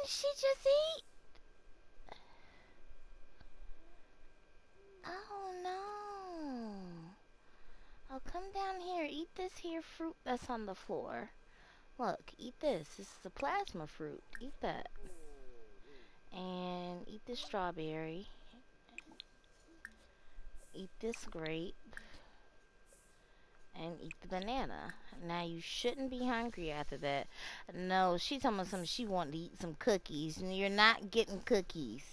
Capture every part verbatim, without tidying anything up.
didn't she just eat? Oh no. Oh, come down here. Eat this here fruit that's on the floor. Look, eat this. This is a plasma fruit. Eat that. And eat this strawberry. Eat this grape. And eat the banana. Now you shouldn't be hungry after that. No, she talking about something. She wanted to eat some cookies. And you're not getting cookies.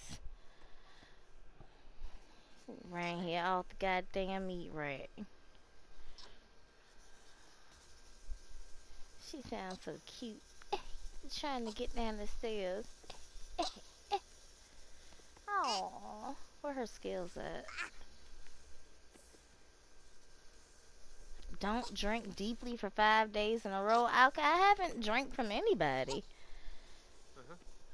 Right here off the goddamn meat rack. She sounds so cute. Trying to get down the stairs. Oh, where her skills at? Don't drink deeply for five days in a row. I, I haven't drank from anybody. Uh-huh.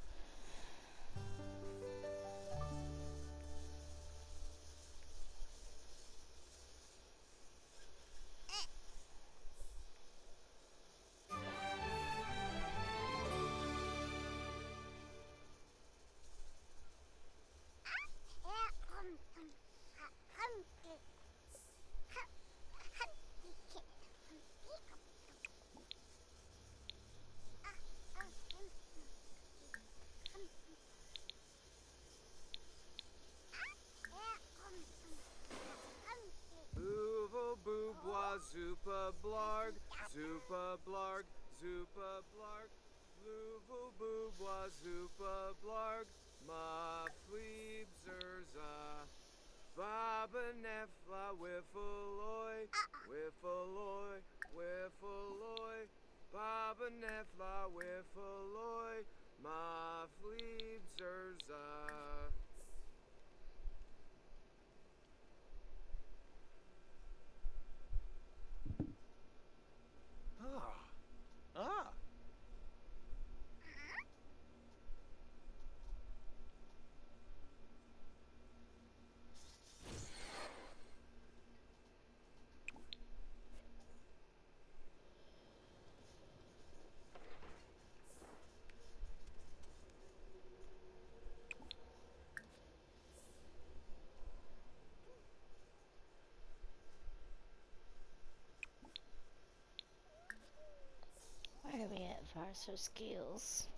Boovo boobwa zupa blarg, zupa blarg, zupa blarg, bluvo boobwa zupa blarg, ma fleebzerza, baba nefla wiffaloy, wiffaloy, wiffaloy, baba nefla wiffaloy, ma fleebzerza. Ah. Ah. Where are we at as far as her skills?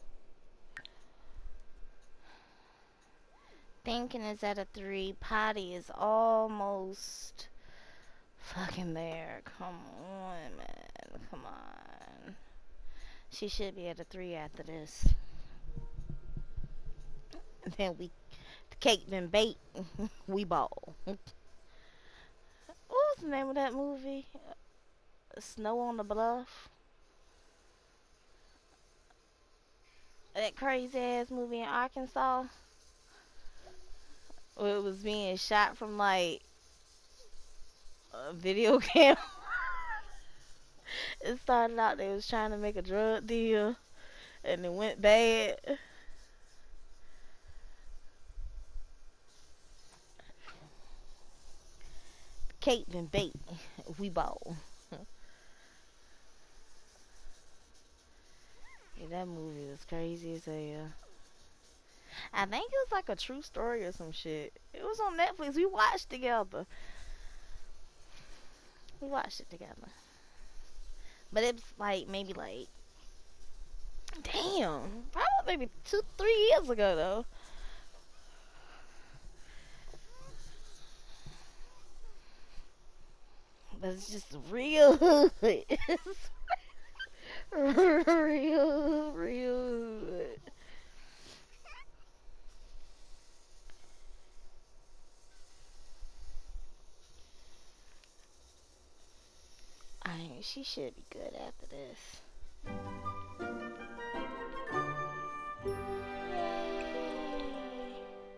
Thinking is at a three. Potty is almost fucking there. Come on, man. Come on. She should be at a three after this. And then we, the cake been baked. We ball. What was the name of that movie? Snow on the Bluff. That crazy ass movie in Arkansas. Where it was being shot from like a video camera. It started out they was trying to make a drug deal and it went bad. Cake been baked. We ball. Yeah, that movie was crazy as hell. I think it was like a true story or some shit. It was on Netflix. We watched together. We watched it together. But it was like maybe like damn, probably maybe two, three years ago though. But it's just real hood. It's real, real hood. I mean, she should be good after this. Yay.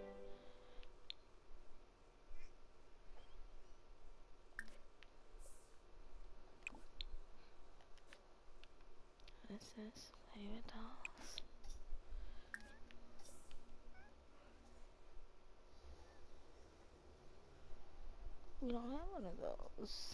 This is favorite dolls. We don't have one of those.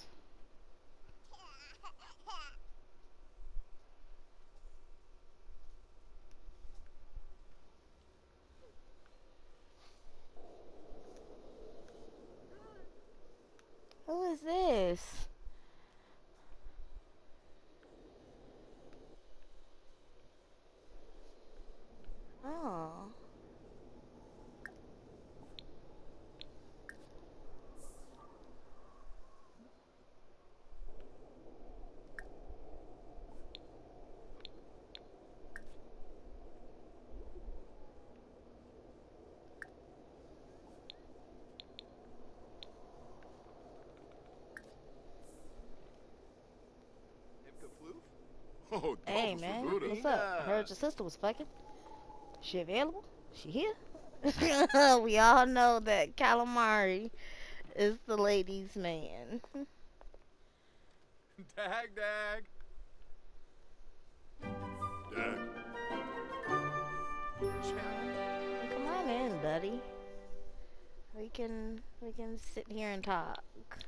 man. Buddha. What's up? I heard your sister was fucking. She available? She here? We all know that calamari is the ladies' man. Dag, dag. Dag. Come on in, buddy. We can we can sit here and talk.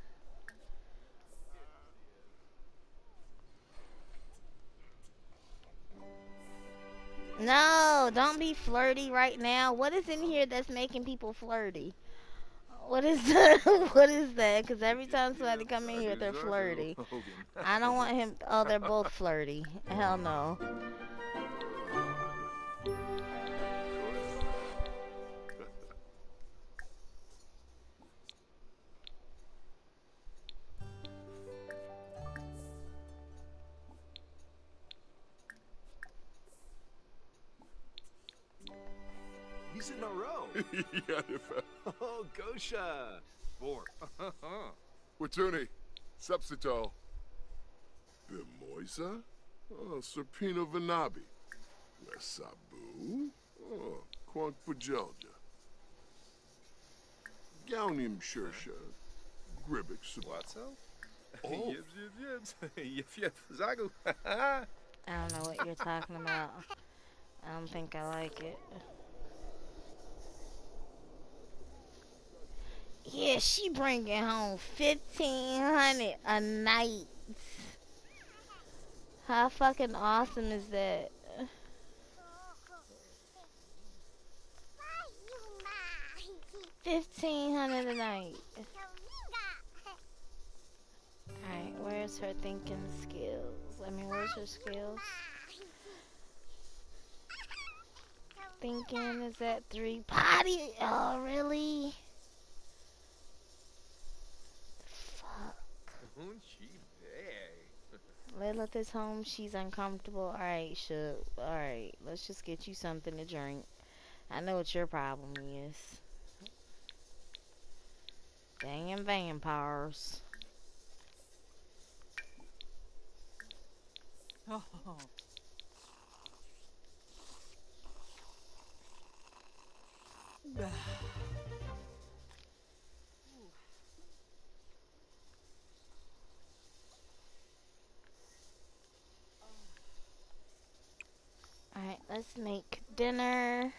No, don't be flirty right now. What is in here that's making people flirty? What is that? What is that? Because every time somebody come in here, they're flirty. I don't want him. Oh, they're both flirty. Hell no. He's in a row. Yeah, if Oh, Gosha. Four. Watuni, Subsito. Bimoisa? Oh, Serpino Vanabi. Wesabu? Oh, Quank Pujelja. Gaunim Shersha. Gribik Sub. Watso? Oh. Yibs, yibs, yibs. Yip, yip, zagu. I don't know what you're talking about. I don't think I like it. Yeah, she bringing home fifteen hundred a night. How fucking awesome is that? Fifteen hundred a night. Alright, where's her thinking skills? I mean, where's her skills? Thinking is at three. Potty? Oh, really? Layla this home, she's uncomfortable. Alright, Shook. Alright, let's just get you something to drink. I know what your problem is. Dang vampires. Oh. Alright, let's make dinner.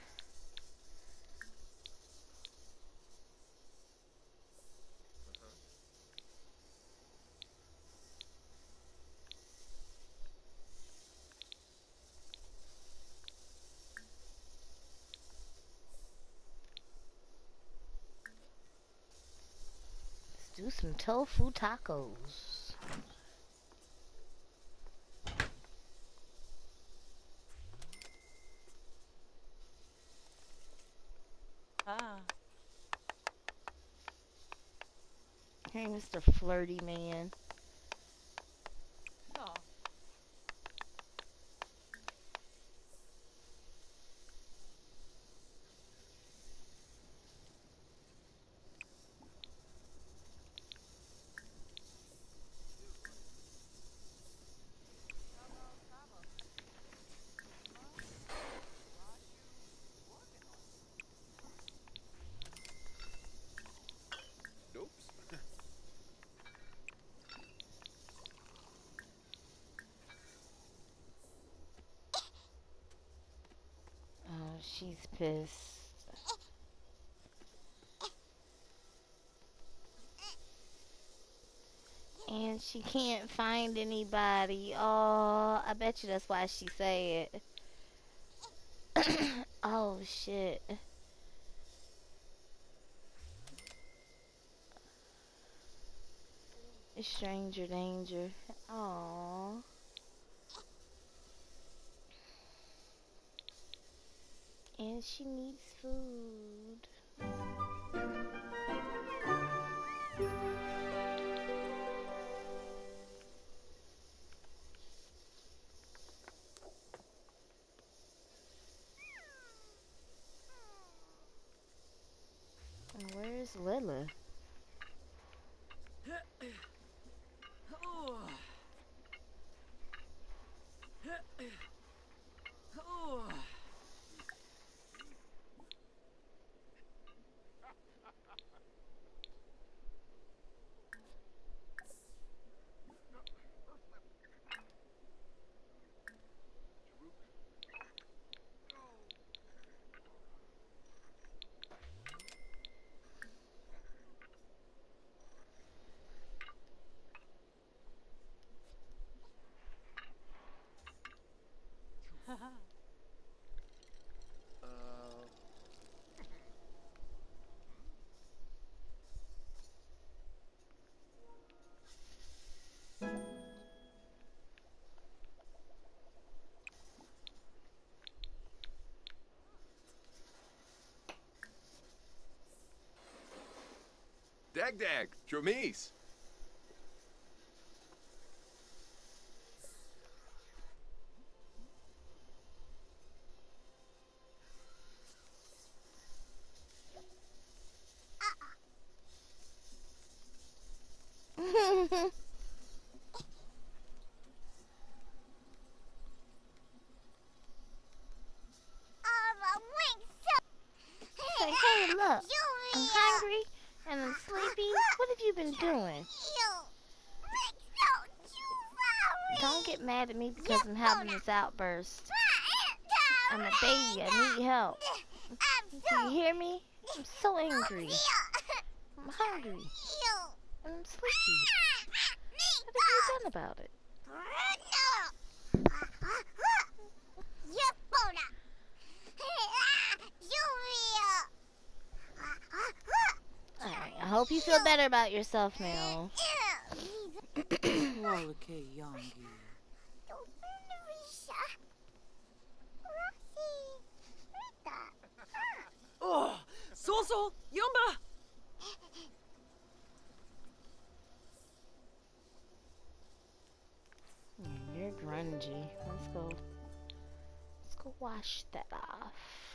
Let's do some tofu tacos. Ah. Hey, Mister Flirty Man. Oh. Oops. Oh, she's pissed. And she can't find anybody. Oh, I bet you that's why she said. Oh, shit. Stranger danger. Oh. And she needs food. And where's Lila? Oh. Dag dag, Jomis. Say, hey, look, I'm hungry and I'm sleepy. What have you been doing? Don't get mad at me because I'm having this outburst. I'm a baby. I need help. Do you hear me? I'm so angry. I'm hungry. And I'm sleepy. What have you done about it? Alright, I hope you feel better about yourself now. Oh, so-so, Yumba. You're grungy. Let's go. Let's go wash that off.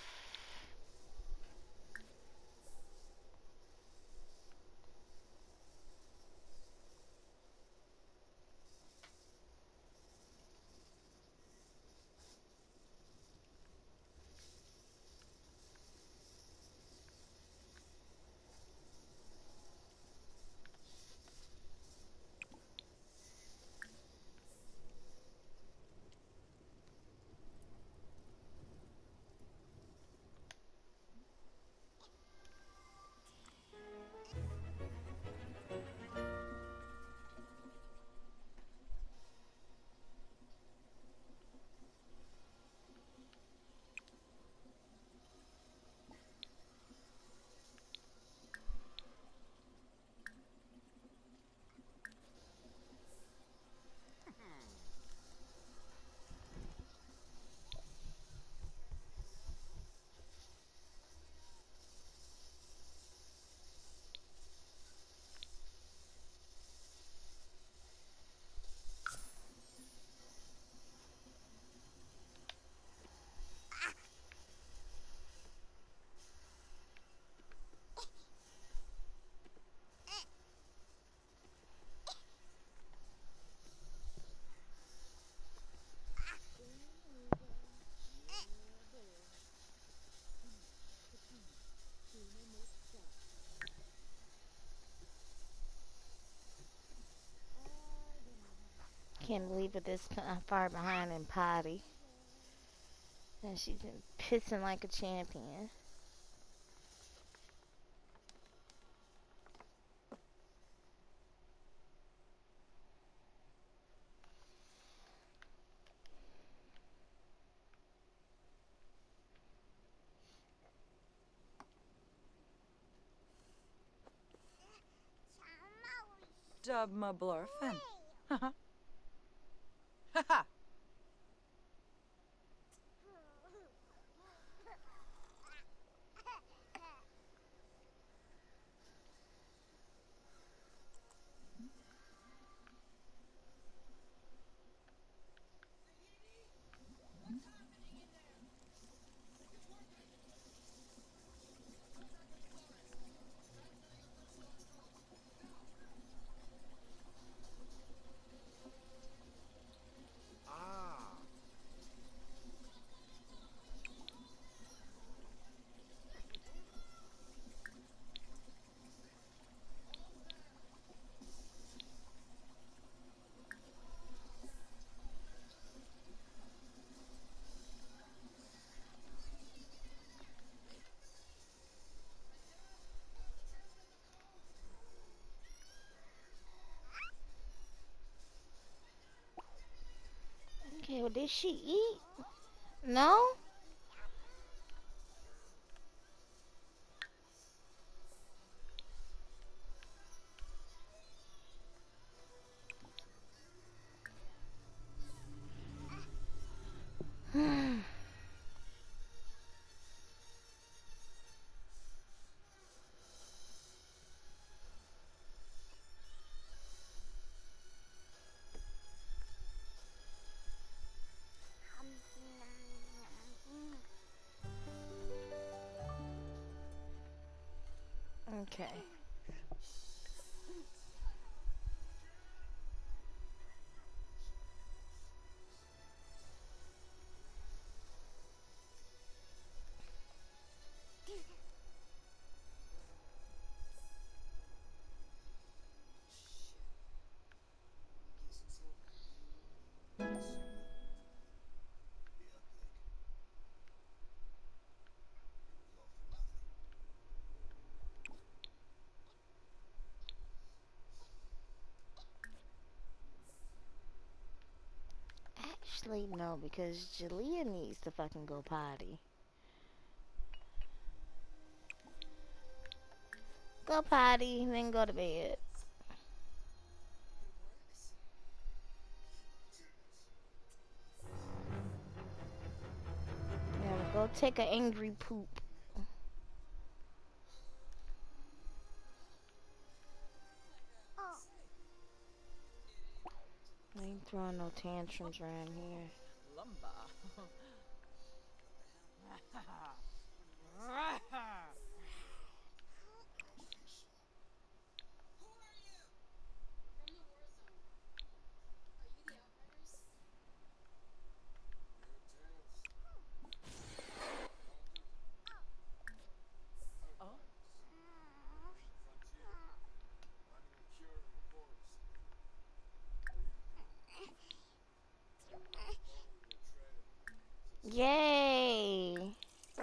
Can't believe we're this far behind in potty. And she's been pissing like a champion. Dub my blurfin. Ha ha. Well, did she eat? No? Okay. Actually, no, because Jlyiah needs to fucking go potty. Go potty, then go to bed. Yeah, go take an angry poop. I ain't throwing no tantrums around here. Lumber. Oh. Yay!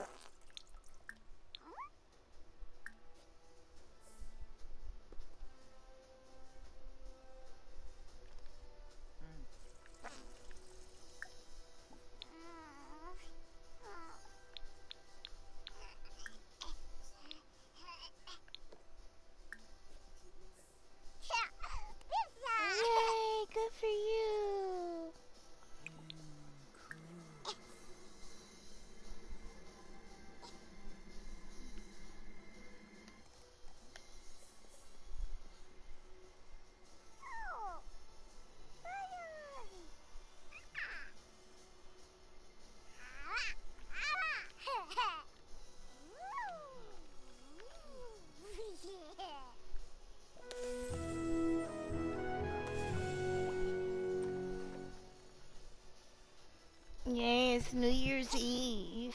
Yay! Good for you! Yay, it's New Year's Eve.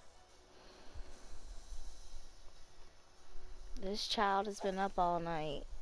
This child has been up all night.